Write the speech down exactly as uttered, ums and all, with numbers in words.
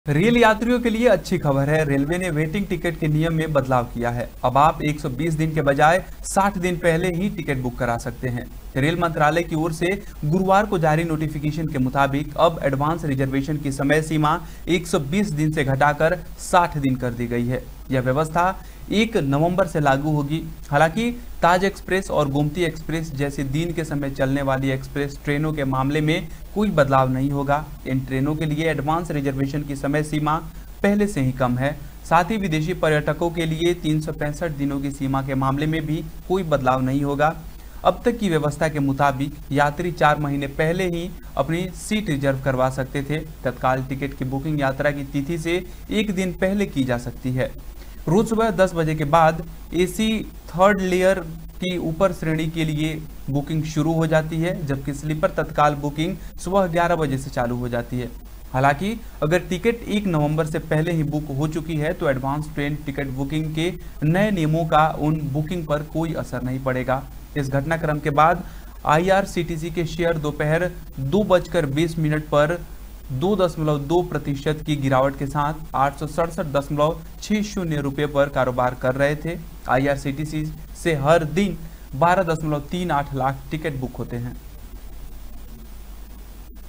Rail यात्रियों के लिए अच्छी खबर है। रेलवे ने वेटिंग टिकट के नियम में बदलाव किया है। अब आप एक सौ बीस दिन के बजाय साठ दिन पहले ही टिकट बुक करा सकते हैं। रेल मंत्रालय की ओर से गुरुवार को जारी नोटिफिकेशन के मुताबिक अब एडवांस रिजर्वेशन की समय सीमा एक सौ बीस दिन से घटाकर साठ दिन कर दी गई है। यह व्यवस्था एक नवंबर से लागू होगी। हालांकि ताज एक्सप्रेस और गोमती एक्सप्रेस जैसी दिन के समय चलने वाली एक्सप्रेस ट्रेनों के मामले में कोई बदलाव नहीं होगा। इन ट्रेनों के लिए एडवांस रिजर्वेशन की समय सीमा पहले से ही कम है। साथ ही विदेशी पर्यटकों के लिए तीन सौ पैंसठ दिनों की सीमा के मामले में भी कोई बदलाव नहीं होगा। अब तक की व्यवस्था के मुताबिक यात्री चार महीने पहले ही अपनी सीट रिजर्व करवा सकते थे। तत्काल टिकट की बुकिंग यात्रा की तिथि से एक दिन पहले की जा सकती है। रोज सुबह दस बजे के बाद एसी थर्ड लेयर की ऊपर श्रेणी के लिए बुकिंग शुरू हो जाती है, जबकि स्लीपर तत्काल बुकिंग सुबह ग्यारह बजे से चालू हो जाती है। हालांकि अगर टिकट एक नवंबर से पहले ही बुक हो चुकी है तो एडवांस ट्रेन टिकट बुकिंग के नए नियमों का उन बुकिंग पर कोई असर नहीं पड़ेगा। इस घटनाक्रम के बाद आईआरसीटीसी के शेयर दोपहर दो बजकर बीस मिनट पर दो दशमलव दो प्रतिशत की गिरावट के साथ आठ सौ सड़सठ दशमलव छह शून्य रुपये पर कारोबार कर रहे थे। आईआरसीटीसी से हर दिन बारह दशमलव तीन आठ लाख टिकट बुक होते हैं।